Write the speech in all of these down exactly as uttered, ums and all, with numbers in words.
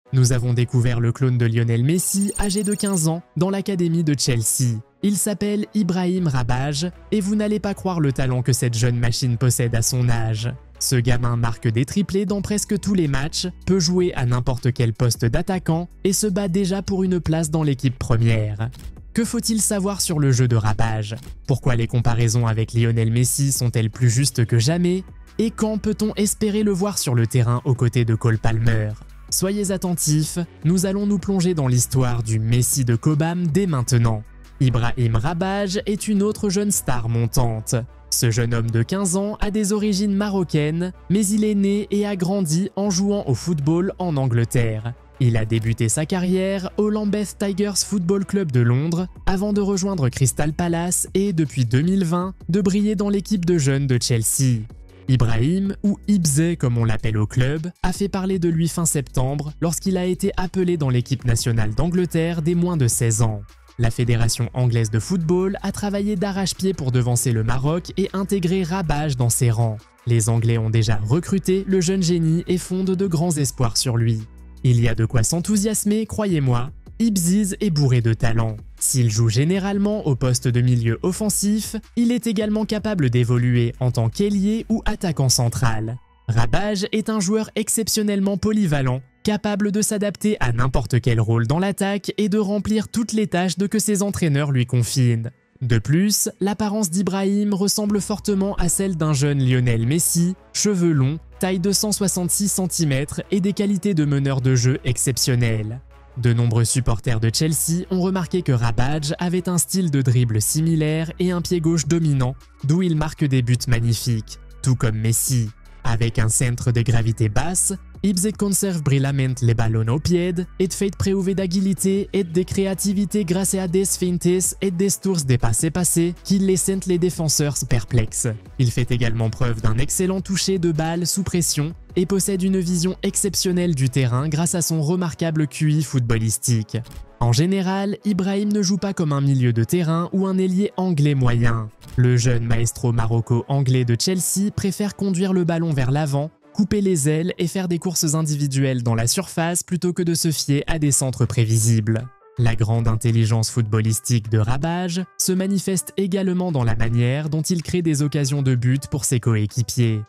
Nous avons découvert le clone de Lionel Messi, âgé de quinze ans, dans l'académie de Chelsea. Il s'appelle Ibrahim Rabaj, et vous n'allez pas croire le talent que cette jeune machine possède à son âge. Ce gamin marque des triplés dans presque tous les matchs, peut jouer à n'importe quel poste d'attaquant et se bat déjà pour une place dans l'équipe première. Que faut-il savoir sur le jeu de Rabaj? Pourquoi les comparaisons avec Lionel Messi sont-elles plus justes que jamais? Et quand peut-on espérer le voir sur le terrain aux côtés de Cole Palmer? Soyez attentifs, nous allons nous plonger dans l'histoire du Messi de Cobham dès maintenant. Ibrahim Rabaj est une autre jeune star montante. Ce jeune homme de quinze ans a des origines marocaines, mais il est né et a grandi en jouant au football en Angleterre. Il a débuté sa carrière au Lambeth Tigers Football Club de Londres avant de rejoindre Crystal Palace et, depuis deux mille vingt, de briller dans l'équipe de jeunes de Chelsea. Ibrahim, ou Ibze comme on l'appelle au club, a fait parler de lui fin septembre lorsqu'il a été appelé dans l'équipe nationale d'Angleterre des moins de seize ans. La Fédération anglaise de football a travaillé d'arrache-pied pour devancer le Maroc et intégrer Rabaj dans ses rangs. Les Anglais ont déjà recruté le jeune génie et fondent de grands espoirs sur lui. Il y a de quoi s'enthousiasmer, croyez-moi. Ibziz est bourré de talent. S'il joue généralement au poste de milieu offensif, il est également capable d'évoluer en tant qu'ailier ou attaquant central. Rabaj est un joueur exceptionnellement polyvalent, capable de s'adapter à n'importe quel rôle dans l'attaque et de remplir toutes les tâches de que ses entraîneurs lui confient. De plus, l'apparence d'Ibrahim ressemble fortement à celle d'un jeune Lionel Messi, cheveux longs, taille de cent soixante-six centimètres et des qualités de meneur de jeu exceptionnelles. De nombreux supporters de Chelsea ont remarqué que Rabaj avait un style de dribble similaire et un pied gauche dominant, d'où il marque des buts magnifiques, tout comme Messi. Avec un centre de gravité basse, Ibze conserve brillamment les ballons au pied et fait preuve d'agilité et de créativité grâce à des feintes et des tours de passé-passé qui laissent les défenseurs perplexes. Il fait également preuve d'un excellent toucher de balle sous pression et possède une vision exceptionnelle du terrain grâce à son remarquable Q I footballistique. En général, Ibrahim ne joue pas comme un milieu de terrain ou un ailier anglais moyen. Le jeune maestro maroco-anglais de Chelsea préfère conduire le ballon vers l'avant, couper les ailes et faire des courses individuelles dans la surface plutôt que de se fier à des centres prévisibles. La grande intelligence footballistique de Rabaj se manifeste également dans la manière dont il crée des occasions de but pour ses coéquipiers.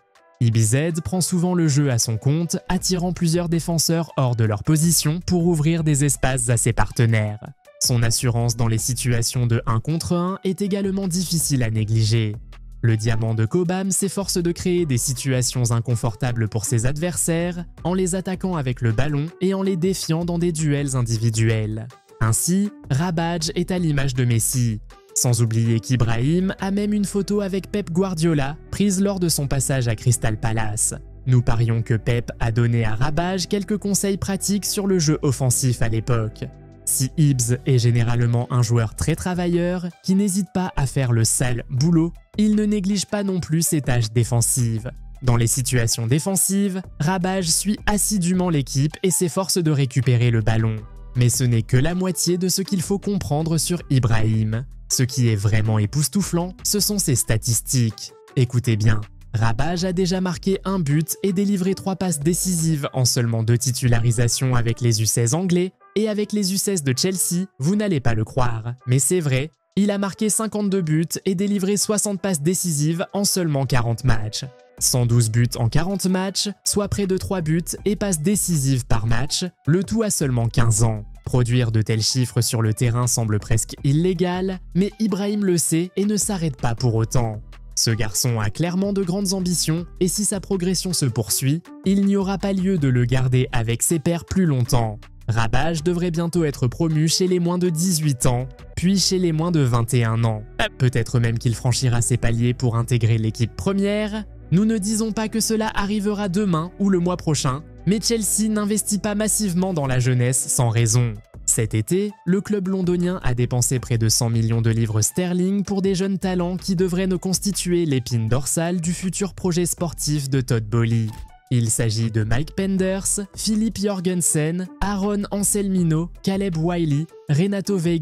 Ibz prend souvent le jeu à son compte, attirant plusieurs défenseurs hors de leur position pour ouvrir des espaces à ses partenaires. Son assurance dans les situations de un contre un est également difficile à négliger. Le diamant de Cobham s'efforce de créer des situations inconfortables pour ses adversaires en les attaquant avec le ballon et en les défiant dans des duels individuels. Ainsi, Rabaj est à l'image de Messi. Sans oublier qu'Ibrahim a même une photo avec Pep Guardiola, prise lors de son passage à Crystal Palace. Nous parions que Pep a donné à Rabaj quelques conseils pratiques sur le jeu offensif à l'époque. Si Ibs est généralement un joueur très travailleur, qui n'hésite pas à faire le sale boulot, il ne néglige pas non plus ses tâches défensives. Dans les situations défensives, Rabaj suit assidûment l'équipe et s'efforce de récupérer le ballon. Mais ce n'est que la moitié de ce qu'il faut comprendre sur Ibrahim. Ce qui est vraiment époustouflant, ce sont ses statistiques. Écoutez bien, Rabaj a déjà marqué un but et délivré trois passes décisives en seulement deux titularisations avec les U seize anglais, et avec les U seize de Chelsea, vous n'allez pas le croire, mais c'est vrai, il a marqué cinquante-deux buts et délivré soixante passes décisives en seulement quarante matchs. cent douze buts en quarante matchs, soit près de trois buts et passes décisives par match, le tout à seulement quinze ans. Produire de tels chiffres sur le terrain semble presque illégal, mais Ibrahim le sait et ne s'arrête pas pour autant. Ce garçon a clairement de grandes ambitions et si sa progression se poursuit, il n'y aura pas lieu de le garder avec ses pairs plus longtemps. Rabaj devrait bientôt être promu chez les moins de dix-huit ans, puis chez les moins de vingt et un ans. Peut-être même qu'il franchira ses paliers pour intégrer l'équipe première. Nous ne disons pas que cela arrivera demain ou le mois prochain, mais Chelsea n'investit pas massivement dans la jeunesse sans raison. Cet été, le club londonien a dépensé près de cent millions de livres sterling pour des jeunes talents qui devraient ne constituer l'épine dorsale du futur projet sportif de Todd Boehly. Il s'agit de Mike Penders, Philippe Jorgensen, Aaron Anselmino, Caleb Wiley, Renato Veiga,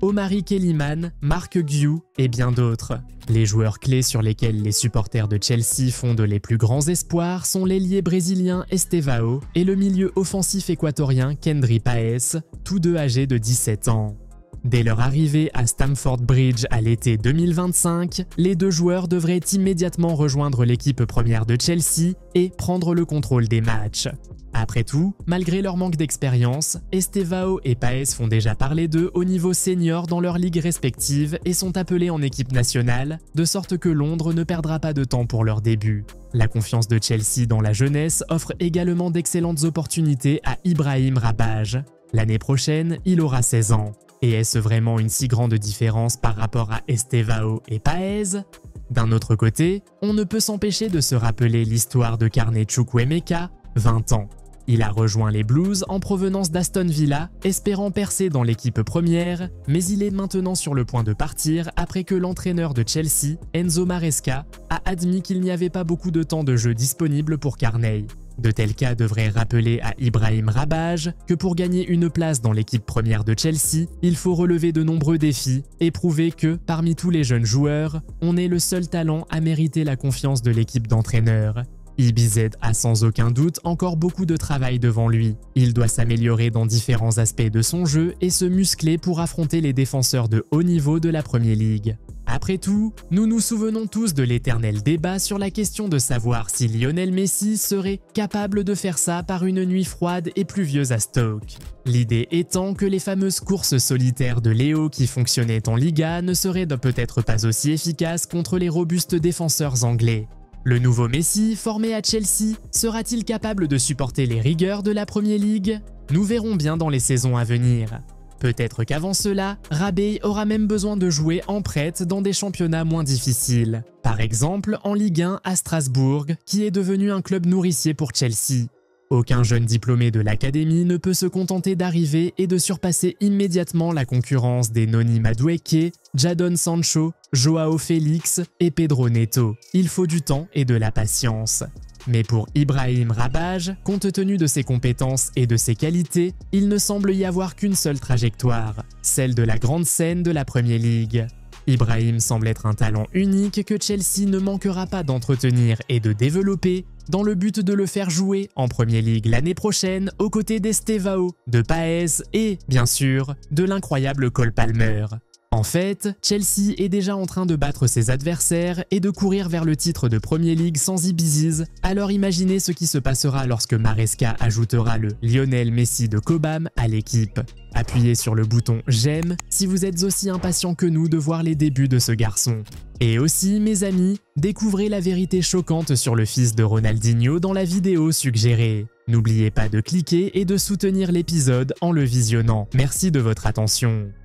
Omari Kellyman, Mark Guiu et bien d'autres. Les joueurs clés sur lesquels les supporters de Chelsea fondent les plus grands espoirs sont l'ailier brésilien Estevao et le milieu offensif équatorien Kendry Páez, tous deux âgés de dix-sept ans. Dès leur arrivée à Stamford Bridge à l'été deux mille vingt-cinq, les deux joueurs devraient immédiatement rejoindre l'équipe première de Chelsea et prendre le contrôle des matchs. Après tout, malgré leur manque d'expérience, Estevao et Páez font déjà parler d'eux au niveau senior dans leurs ligues respectives et sont appelés en équipe nationale, de sorte que Londres ne perdra pas de temps pour leur début. La confiance de Chelsea dans la jeunesse offre également d'excellentes opportunités à Ibrahim Rabaj. L'année prochaine, il aura seize ans. Et est-ce vraiment une si grande différence par rapport à Estevao et Páez? D'un autre côté, on ne peut s'empêcher de se rappeler l'histoire de Carné Chukwuemeka, vingt ans. Il a rejoint les Blues en provenance d'Aston Villa, espérant percer dans l'équipe première, mais il est maintenant sur le point de partir après que l'entraîneur de Chelsea, Enzo Maresca, a admis qu'il n'y avait pas beaucoup de temps de jeu disponible pour Carney. De tels cas devraient rappeler à Ibrahim Rabaj que pour gagner une place dans l'équipe première de Chelsea, il faut relever de nombreux défis et prouver que, parmi tous les jeunes joueurs, on est le seul talent à mériter la confiance de l'équipe d'entraîneur. I B Z a sans aucun doute encore beaucoup de travail devant lui. Il doit s'améliorer dans différents aspects de son jeu et se muscler pour affronter les défenseurs de haut niveau de la Premier League. Après tout, nous nous souvenons tous de l'éternel débat sur la question de savoir si Lionel Messi serait capable de faire ça par une nuit froide et pluvieuse à Stoke. L'idée étant que les fameuses courses solitaires de Léo qui fonctionnaient en Liga ne seraient peut-être pas aussi efficaces contre les robustes défenseurs anglais. Le nouveau Messi, formé à Chelsea, sera-t-il capable de supporter les rigueurs de la Premier League? Nous verrons bien dans les saisons à venir. Peut-être qu'avant cela, Rabé aura même besoin de jouer en prête dans des championnats moins difficiles. Par exemple en Ligue un à Strasbourg, qui est devenu un club nourricier pour Chelsea. Aucun jeune diplômé de l'académie ne peut se contenter d'arriver et de surpasser immédiatement la concurrence des Noni Madueke, Jadon Sancho, Joao Félix et Pedro Neto. Il faut du temps et de la patience. Mais pour Ibrahim Rabaj, compte tenu de ses compétences et de ses qualités, il ne semble y avoir qu'une seule trajectoire, celle de la grande scène de la Premier League. Ibrahim semble être un talent unique que Chelsea ne manquera pas d'entretenir et de développer dans le but de le faire jouer en Premier League l'année prochaine aux côtés d'Estevao, de Páez et, bien sûr, de l'incroyable Cole Palmer. En fait, Chelsea est déjà en train de battre ses adversaires et de courir vers le titre de Premier League sans Ibiziz, alors imaginez ce qui se passera lorsque Maresca ajoutera le Lionel Messi de Cobham à l'équipe. Appuyez sur le bouton j'aime si vous êtes aussi impatient que nous de voir les débuts de ce garçon. Et aussi, mes amis, découvrez la vérité choquante sur le fils de Ronaldinho dans la vidéo suggérée. N'oubliez pas de cliquer et de soutenir l'épisode en le visionnant. Merci de votre attention.